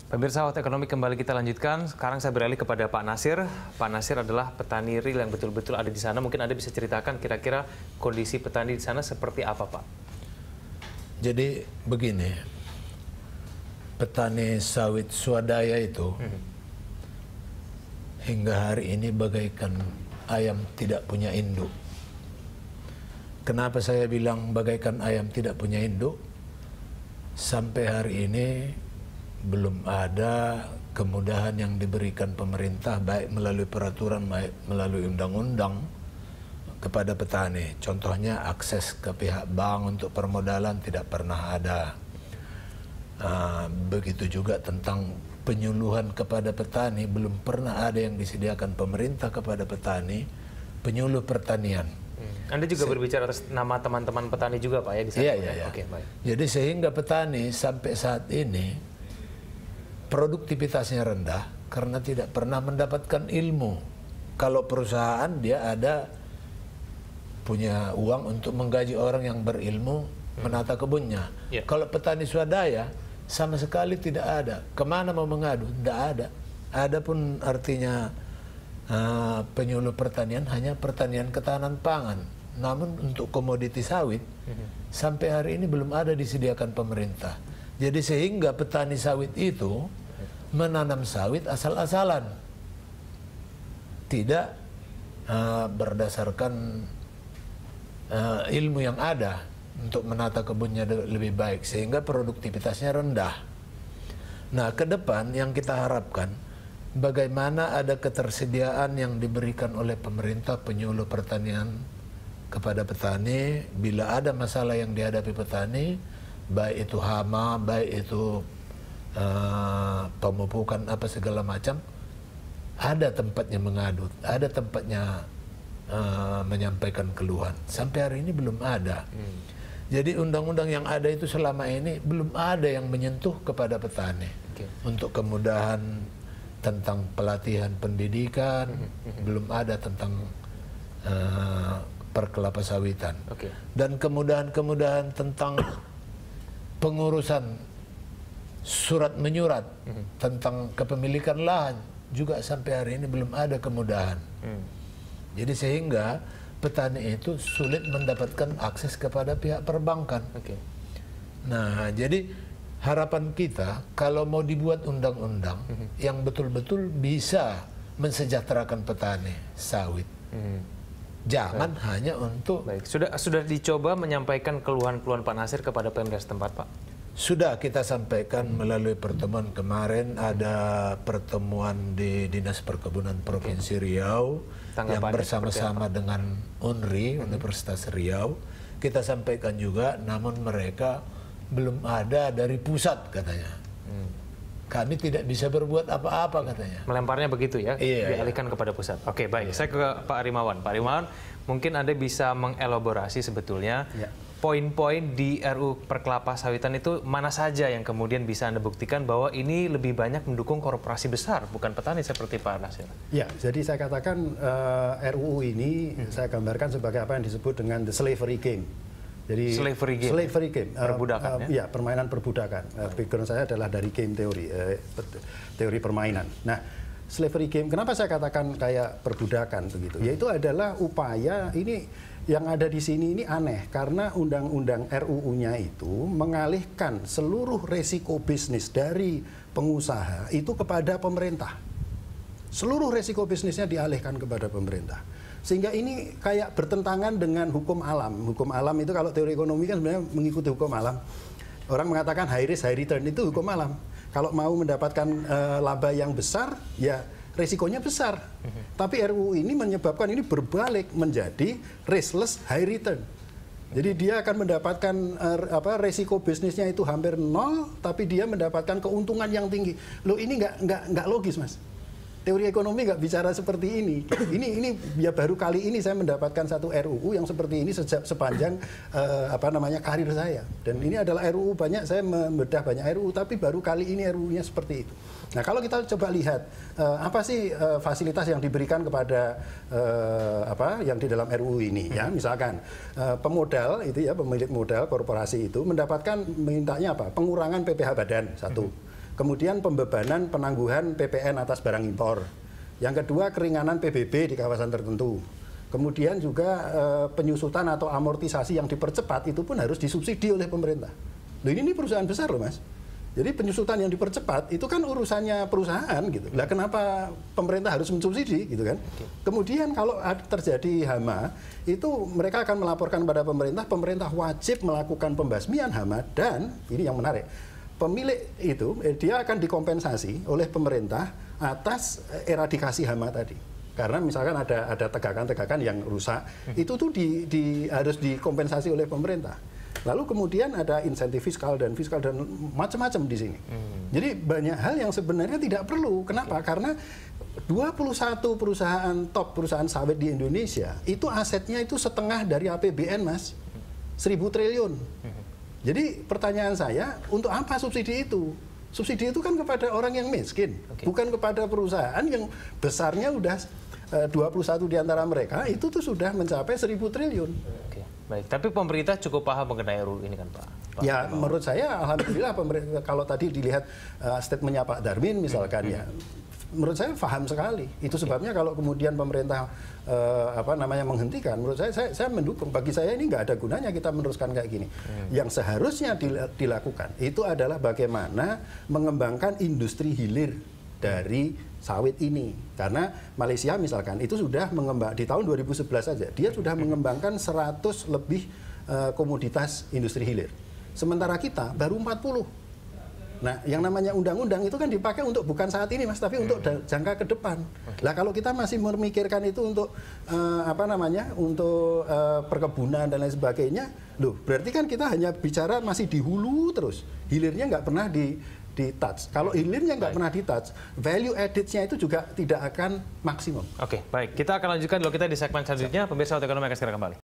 Pemirsa Hot Ekonomi kembali kita lanjutkan. Sekarang saya beralih kepada Pak Nasir. Pak Nasir adalah petani real yang betul-betul ada di sana. Mungkin Anda bisa ceritakan kira-kira kondisi petani di sana seperti apa, Pak? Jadi begini, petani sawit swadaya itu hingga hari ini bagaikan ayam tidak punya induk. Kenapa saya bilang bagaikan ayam tidak punya induk? Sampai hari ini belum ada kemudahan yang diberikan pemerintah baik melalui peraturan baik melalui undang-undang kepada petani. Contohnya akses ke pihak bank untuk permodalan tidak pernah ada. Begitu juga tentang penyuluhan kepada petani, belum pernah ada yang disediakan pemerintah kepada petani, penyuluh pertanian. Anda juga berbicara atas nama teman-teman petani juga, Pak, ya? Di sana? Iya. Oke, baik. Jadi sehingga petani sampai saat ini produktivitasnya rendah karena tidak pernah mendapatkan ilmu. Kalau perusahaan dia ada punya uang untuk menggaji orang yang berilmu menata kebunnya. Kalau petani swadaya sama sekali tidak ada. Kemana mau mengadu? Tidak ada. Adapun artinya penyuluh pertanian hanya pertanian ketahanan pangan. Namun untuk komoditi sawit sampai hari ini belum ada disediakan pemerintah. Jadi sehingga petani sawit itu menanam sawit asal-asalan, tidak berdasarkan ilmu yang ada untuk menata kebunnya lebih baik, sehingga produktivitasnya rendah. Nah, ke depan yang kita harapkan, bagaimana ada ketersediaan yang diberikan oleh pemerintah penyuluh pertanian kepada petani bila ada masalah yang dihadapi petani, baik itu hama, baik itu pemupukan apa segala macam, ada tempatnya mengadu, ada tempatnya menyampaikan keluhan. Sampai hari ini belum ada. Jadi undang-undang yang ada itu selama ini belum ada yang menyentuh kepada petani. Untuk kemudahan tentang pelatihan pendidikan, belum ada tentang perkelapa sawitan. Dan kemudahan-kemudahan tentang pengurusan surat menyurat tentang kepemilikan lahan juga sampai hari ini belum ada kemudahan. Jadi sehingga petani itu sulit mendapatkan akses kepada pihak perbankan. Nah, jadi harapan kita kalau mau dibuat undang-undang yang betul-betul bisa mensejahterakan petani sawit. Jangan hanya untuk... Baik. Sudah dicoba menyampaikan keluhan-keluhan Pak Nasir kepada Pemda setempat, Pak? Sudah kita sampaikan melalui pertemuan kemarin, ada pertemuan di Dinas Perkebunan Provinsi Riau yang bersama-sama dengan UNRI, Universitas Riau. Kita sampaikan juga, namun mereka belum ada dari pusat katanya. Kami tidak bisa berbuat apa-apa katanya. Melemparnya begitu ya, dialihkan iya. kepada pusat. Oke, baik. Saya ke Pak Rimawan. Pak Rimawan, mungkin Anda bisa mengelaborasi sebetulnya poin-poin di RUU Perkelapa Sawitan itu mana saja yang kemudian bisa Anda buktikan bahwa ini lebih banyak mendukung korporasi besar, bukan petani seperti Pak Nasir? Ya, jadi saya katakan RUU ini saya gambarkan sebagai apa yang disebut dengan the slavery game. Jadi slavery game, perbudakan, ya, permainan perbudakan. Background saya adalah dari game teori, teori permainan. Nah, slavery game, kenapa saya katakan kayak perbudakan begitu? Yaitu adalah upaya ini yang ada di sini ini aneh karena undang-undang RUU-nya itu mengalihkan seluruh resiko bisnis dari pengusaha itu kepada pemerintah. Seluruh resiko bisnisnya dialihkan kepada pemerintah. Sehingga ini kayak bertentangan dengan hukum alam. Hukum alam itu kalau teori ekonomi kan sebenarnya mengikuti hukum alam. Orang mengatakan high risk, high return itu hukum alam. Kalau mau mendapatkan laba yang besar, ya resikonya besar. Tapi RUU ini menyebabkan ini berbalik menjadi riskless high return. Jadi dia akan mendapatkan resiko bisnisnya itu hampir nol, tapi dia mendapatkan keuntungan yang tinggi. Loh, ini nggak logis, Mas. Teori ekonomi nggak bicara seperti ini. Ini ya baru kali ini saya mendapatkan satu RUU yang seperti ini sepanjang karir saya. Dan ini adalah RUU banyak, saya membedah banyak RUU, tapi baru kali ini RUU-nya seperti itu. Nah, kalau kita coba lihat apa sih fasilitas yang diberikan kepada yang di dalam RUU ini, ya, misalkan pemodal itu ya, pemilik modal korporasi itu mintanya apa? Pengurangan PPh badan satu. Kemudian pembebanan penangguhan PPN atas barang impor. Yang kedua, keringanan PBB di kawasan tertentu. Kemudian juga penyusutan atau amortisasi yang dipercepat itu pun harus disubsidi oleh pemerintah. Loh, ini perusahaan besar loh, Mas. Jadi penyusutan yang dipercepat itu kan urusannya perusahaan gitu. Lah kenapa pemerintah harus mensubsidi gitu kan? Kemudian kalau terjadi hama, itu mereka akan melaporkan pada pemerintah, pemerintah wajib melakukan pembasmian hama, dan ini yang menarik, pemilik itu dia akan dikompensasi oleh pemerintah atas eradikasi hama tadi. Karena misalkan ada tegakan-tegakan yang rusak, itu tuh harus dikompensasi oleh pemerintah. Lalu kemudian ada insentif fiskal dan macam-macam di sini. Jadi banyak hal yang sebenarnya tidak perlu. Kenapa? Karena 21 perusahaan top perusahaan sawit di Indonesia itu asetnya itu setengah dari APBN, Mas. 1.000 triliun. Jadi pertanyaan saya, untuk apa subsidi itu? Subsidi itu kan kepada orang yang miskin, bukan kepada perusahaan yang besarnya udah 21 di antara mereka itu tuh sudah mencapai 1.000 triliun. Baik, tapi pemerintah cukup paham mengenai RUU ini kan, Pak? Ya, menurut saya alhamdulillah pemerintah, kalau tadi dilihat statementnya Pak Darmin misalkan ya, menurut saya paham sekali. Itu sebabnya kalau kemudian pemerintah menghentikan, menurut saya mendukung. Bagi saya ini nggak ada gunanya kita meneruskan kayak gini. Yang seharusnya dilakukan itu adalah bagaimana mengembangkan industri hilir dari sawit ini. Karena Malaysia misalkan itu sudah mengembang di tahun 2011 saja dia sudah mengembangkan 100 lebih komoditas industri hilir. Sementara kita baru 40. Nah, yang namanya undang-undang itu kan dipakai untuk bukan saat ini, Mas, tapi untuk jangka ke depan. Lah kalau kita masih memikirkan itu untuk untuk perkebunan dan lain sebagainya, loh, berarti kan kita hanya bicara masih di hulu terus. Hilirnya nggak pernah di touch. Kalau hilirnya nggak pernah di touch, value added-nya itu juga tidak akan maksimum. Oke, baik. Kita akan lanjutkan dulu kita di segmen selanjutnya. Pemirsa Waktu Ekonomi akan segera kembali.